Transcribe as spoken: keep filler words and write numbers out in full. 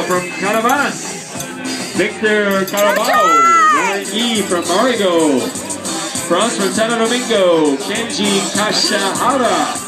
from Caravan. Victor Carabao. E from Marigo. France from Santo Domingo. Kenji Kashahara.